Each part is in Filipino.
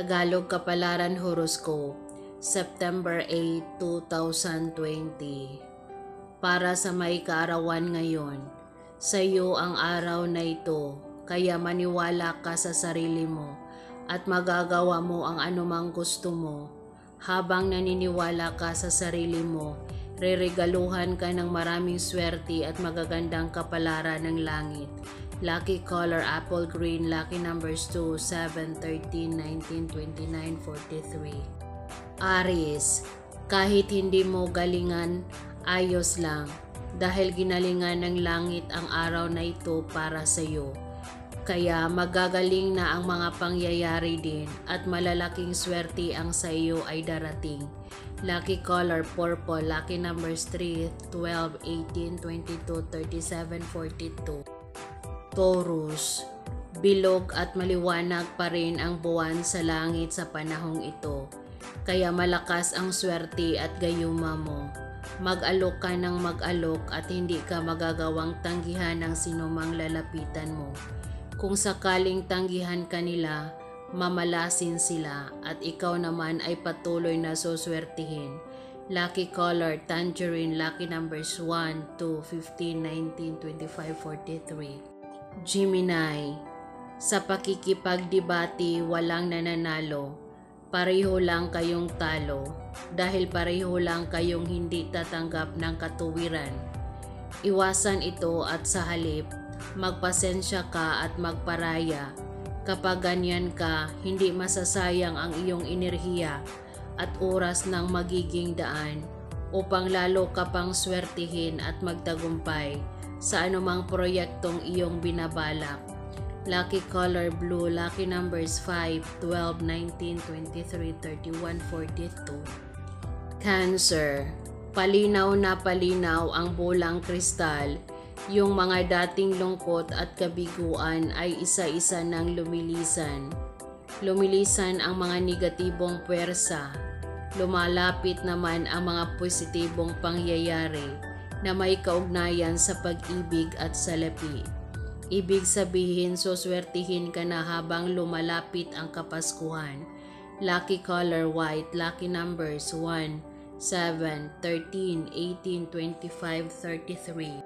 Tagalog Kapalaran Horoscope, September 8, 2020. Para sa may kaarawan ngayon, sa iyo ang araw na ito, kaya maniwala ka sa sarili mo at magagawa mo ang anumang gusto mo. Habang naniniwala ka sa sarili mo, reregaluhan ka ng maraming swerte at magagandang kapalaran ng langit. Lucky color apple green, lucky numbers 2, 7, 13, 19, 29, 43. Aries, kahit hindi mo galingan, ayos lang dahil ginalingan ng langit ang araw na ito para sa iyo. Kaya magagaling na ang mga pangyayari din at malalaking swerte ang sa iyo ay darating. Lucky color purple, lucky numbers 3, 12, 18, 22, 37, 42. Taurus, bilog at maliwanag pa rin ang buwan sa langit sa panahong ito. Kaya malakas ang swerte at gayuma mo. Mag-alok ka ng mag-alok at hindi ka magagawang tanggihan ng sinumang lalapitan mo. Kung sakaling tanggihan ka nila, mamalasin sila at ikaw naman ay patuloy na suswertihin. Lucky color tangerine, lucky numbers 1, 2, 15, 19, 25, 43. Gemini, sa pakikipagdebate walang nananalo. Pareho lang kayong talo dahil pareho lang kayong hindi tatanggap ng katuwiran. Iwasan ito at sa halip, magpasensya ka at magparaya. Kapag ganyan ka, hindi masasayang ang iyong enerhiya at oras ng magiging daan upang lalo ka pang swertihin at magtagumpay sa anumang proyektong iyong binabalak. Lucky color blue, lucky numbers 5, 12, 19, 23, 31, 42. Cancer, palinaw na palinaw ang bolang kristal. Yung mga dating lungkot at kabiguan ay isa-isa nang lumilisan. Lumilisan ang mga negatibong puwersa. Lumalapit naman ang mga positibong pangyayari na may kaugnayan sa pag-ibig at salapi. Ibig sabihin, suswertihin ka na habang lumalapit ang Kapaskuhan. Lucky color white, lucky numbers 1, 7, 13, 18, 25, 33.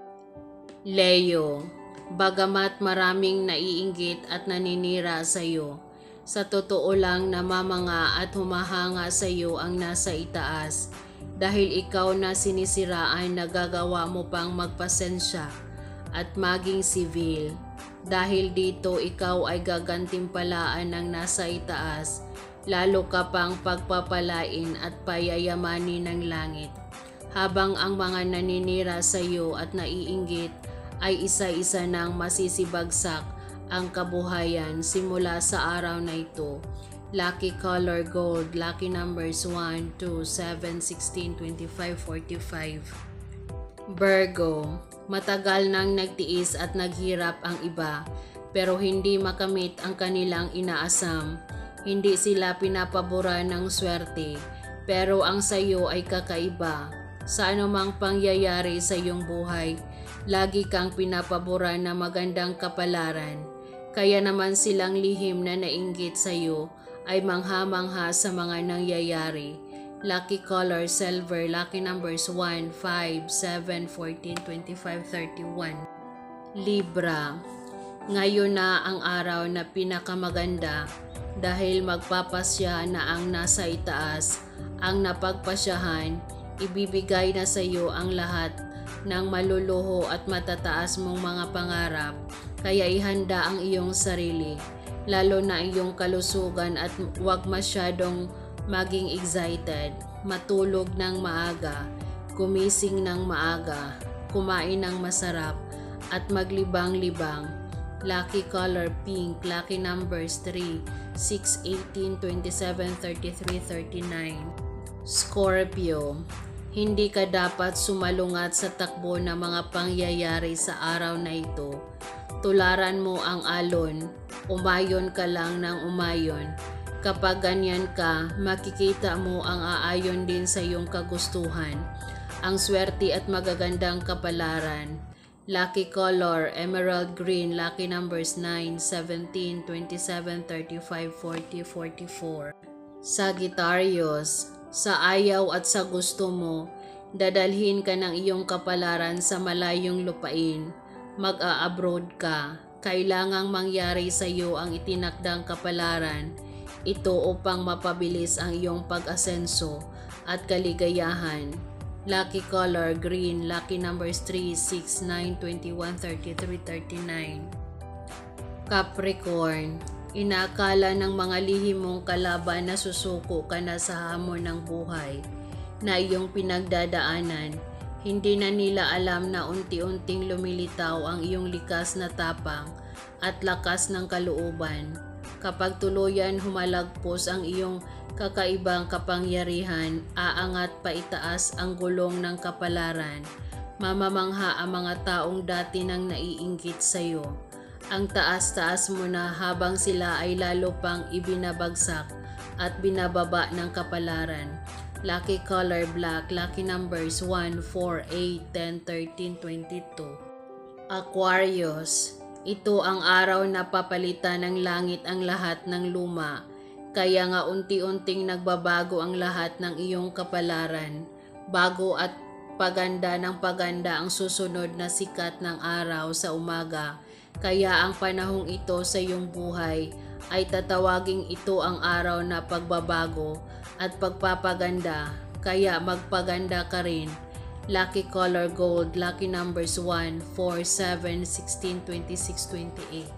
Leo, bagamat maraming naiinggit at naninira sa iyo, sa totoo lang namamanga at humahanga sa iyo ang nasa itaas. Dahil ikaw na sinisiraan, nagagawa mo pang magpasensya at maging civil. Dahil dito ikaw ay gagantimpalaan ng nasa itaas, lalo ka pang pagpapalain at payayamanin ng langit. Habang ang mga naninira sa iyo at naiinggit ay isa-isa nang masisibagsak ang kabuhayan simula sa araw na ito. Lucky color gold, lucky numbers 1, 2, 7, 16, 25, 45. Virgo, matagal nang nagtiis at naghirap ang iba pero hindi makamit ang kanilang inaasam. Hindi sila pinapabura ng swerte pero ang sayo ay kakaiba. Sa anumang pangyayari sa iyong buhay, lagi kang pinapabura na magandang kapalaran. Kaya naman silang lihim na nainggit sa iyo ay mangha-mangha sa mga nangyayari. Lucky color silver, lucky numbers 1, 5, 7, 14, 25, 31. Libra, ngayon na ang araw na pinakamaganda dahil magpapasya na ang nasa itaas, ang napagpasyahan, ibibigay na sa iyo ang lahat ng maluluho at matataas mong mga pangarap. Kaya ihanda ang iyong sarili, lalo na iyong kalusugan at huwag masyadong maging excited. Matulog ng maaga, gumising ng maaga, kumain ng masarap at maglibang-libang. Lucky color pink, lucky numbers 3, 6, 18, 27, 33, 39. Scorpio, hindi ka dapat sumalungat sa takbo ng mga pangyayari sa araw na ito. Tularan mo ang alon, umayon ka lang ng umayon. Kapag ganyan ka, makikita mo ang aayon din sa iyong kagustuhan, ang swerte at magagandang kapalaran. Lucky color, emerald green. Lucky numbers 9, 17, 27, 35, 40, 44. Sagittarius, sa ayaw at sa gusto mo, dadalhin ka ng iyong kapalaran sa malayong lupain. Mag-a-abroad ka. Kailangang mangyari sa iyo ang itinakdang kapalaran. Ito upang mapabilis ang iyong pag-asenso at kaligayahan. Lucky color, green. Lucky numbers 3, 6, 9, 21, 33, 39. Capricorn, inakala ng mga lihim mong kalaban na susuko ka na sa hamon ng buhay na iyong pinagdadaanan. Hindi na nila alam na unti-unting lumilitaw ang iyong likas na tapang at lakas ng kalooban. Kapag tuluyan humalagpos ang iyong kakaibang kapangyarihan, aangat pa itaas ang gulong ng kapalaran. Mamamangha ang mga taong dati nang naiinggit sa iyo. Ang taas-taas mo na habang sila ay lalo pang ibinabagsak at binababa ng kapalaran. Lucky color, black. Lucky numbers 1, 4, 8, 10, 13, 22. Aquarius, ito ang araw na papalitan ng langit ang lahat ng luma. Kaya nga unti-unting nagbabago ang lahat ng iyong kapalaran. Bago at paganda ng paganda ang susunod na sikat ng araw sa umaga. Kaya ang panahong ito sa iyong buhay ay tatawaging ito ang araw na pagbabago at pagpapaganda. Kaya magpaganda ka rin. Lucky color, gold. Lucky numbers 1, 4, 7, 16, 26, 28.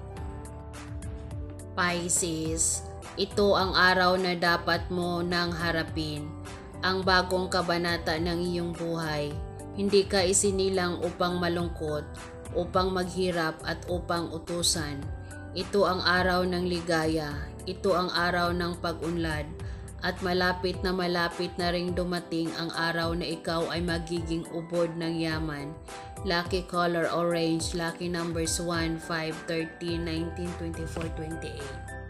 Pisces, ito ang araw na dapat mo nang harapin, ang bagong kabanata ng iyong buhay. Hindi ka isinilang upang malungkot, upang maghirap at upang utusan. Ito ang araw ng ligaya, ito ang araw ng pag-unlad, at malapit na ring dumating ang araw na ikaw ay magiging ubod ng yaman. Lucky color, orange. Lucky numbers 1, 5, 13, 19, 24, 28.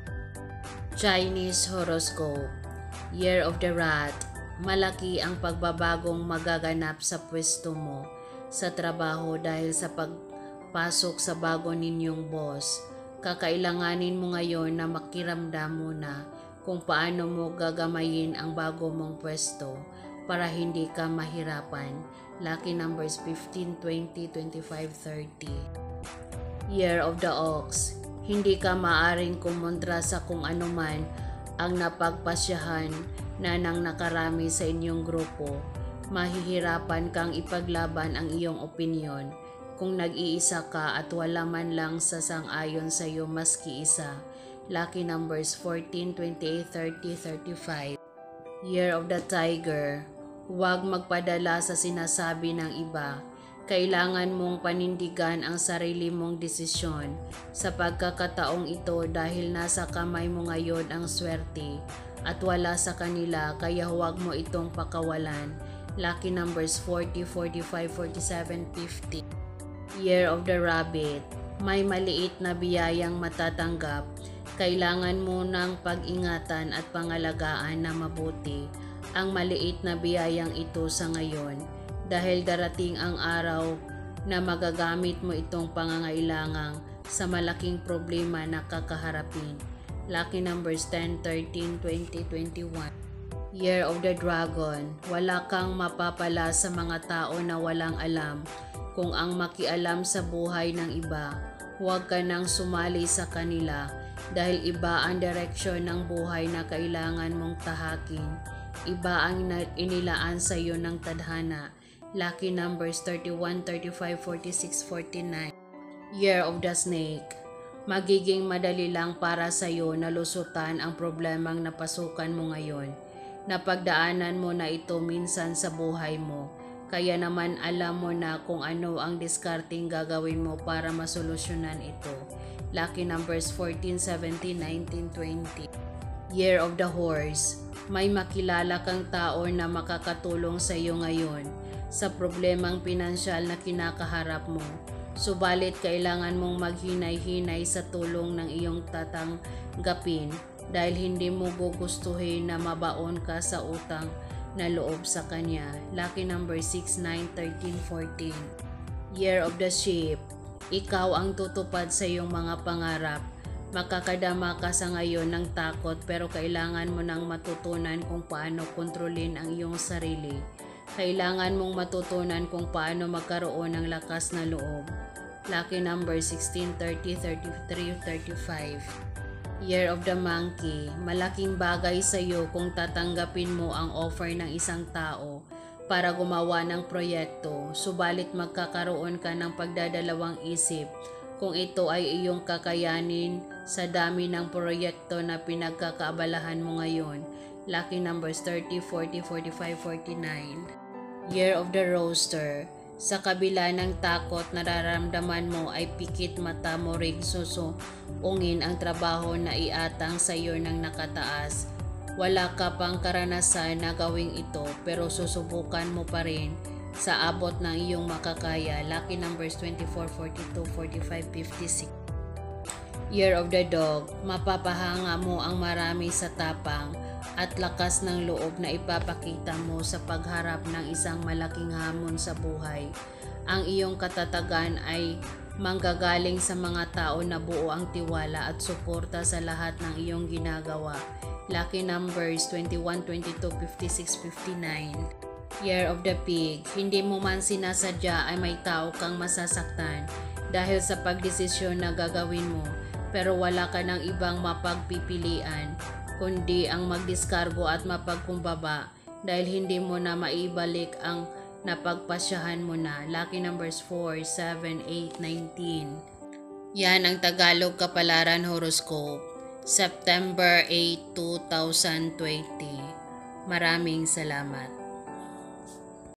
Chinese horoscope. Year of the Rat. Malaki ang pagbabagong magaganap sa pwesto mo sa trabaho dahil sa pagpasok sa bago ninyong boss. Kakailanganin mo ngayon na makiramdam muna kung paano mo gagamayin ang bago mong pwesto para hindi ka mahirapan. Lucky numbers 15, 20, 25, 30. Year of the Ox. Hindi ka maaring kumontra sa kung anuman ang napagpasyahan na nang nakarami sa inyong grupo. Mahihirapan kang ipaglaban ang iyong opinyon kung nag-iisa ka at wala man lang sasang-ayon sa iyo maski isa. Lucky numbers 14, 28, 30, 35. Year of the Tiger. Huwag magpadala sa sinasabi ng iba. Kailangan mong panindigan ang sarili mong desisyon sa pagkakataong ito dahil nasa kamay mo ngayon ang swerte at wala sa kanila, kaya huwag mo itong pakawalan. Lucky numbers 40, 45, 47, 50. Year of the Rabbit. May maliit na biyayang matatanggap. Kailangan mo ng pag-ingatan at pangalagaan na mabuti ang maliit na biyayang ito sa ngayon. Dahil darating ang araw na magagamit mo itong pangangailangang sa malaking problema na kakaharapin. Lucky numbers 10, 13, 20, 21. Year of the Dragon. Wala kang mapapala sa mga tao na walang alam kung ang makialam sa buhay ng iba. Huwag ka nang sumali sa kanila dahil iba ang direksyon ng buhay na kailangan mong tahakin. Iba ang inilaan sa iyo ng tadhana. Lucky numbers 31, 35, 46, 49. Year of the Snake. Magiging madali lang para sa iyo na lusutan ang problemang napasukan mo ngayon. Napagdaanan mo na ito minsan sa buhay mo. Kaya naman alam mo na kung ano ang diskarting gagawin mo para masolusyonan ito. Lucky numbers 14, 17, 19, 20. Year of the Horse. May makilala kang tao na makakatulong sa iyo ngayon sa problemang pinansyal na kinakaharap mo. Subalit kailangan mong maghinay-hinay sa tulong ng iyong tatanggapin dahil hindi mo gugustuhin na mabaon ka sa utang na loob sa kanya. Lucky number 6, 9, 13, 14. Year of the Sheep. Ikaw ang tutupad sa iyong mga pangarap. Makakadama ka sa ngayon ng takot pero kailangan mo nang matutunan kung paano kontrolin ang iyong sarili. Kailangan mong matutunan kung paano magkaroon ng lakas na loob. Lucky number 16, 30, 33, 35. Year of the Monkey. Malaking bagay sa iyo kung tatanggapin mo ang offer ng isang tao para gumawa ng proyekto, subalit magkakaroon ka ng pagdadalawang isip kung ito ay iyong kakayanin sa dami ng proyekto na pinagkakaabalahan mo ngayon. Lucky numbers 30, 40, 45, 49. Year of the Rooster. Sa kabila ng takot nararamdaman mo ay pikit mata mo ring susuungin ang trabaho na iatang sa iyo ng nakataas. Wala ka pang karanasan na gawing ito pero susubukan mo pa rin sa abot ng iyong makakaya. Lucky numbers 24, 42, 45, 56. Year of the Dog. Mapapahanga mo ang marami sa tapang at lakas ng loob na ipapakita mo sa pagharap ng isang malaking hamon sa buhay. Ang iyong katatagan ay manggagaling sa mga tao na buo ang tiwala at suporta sa lahat ng iyong ginagawa. Lucky numbers 21, 22, 56, 59. Year of the Pig. Hindi mo man sinasadya ay may tao kang masasaktan dahil sa pagdesisyon na gagawin mo, pero wala ka ng ibang mapagpipilian kundi ang magdiskargo at mapagkumbaba dahil hindi mo na maibalik ang napagpasyahan mo na. Lucky numbers 4, 7, 8, 19. Yan ang Tagalog Kapalaran Horoscope, September 8, 2020. Maraming salamat.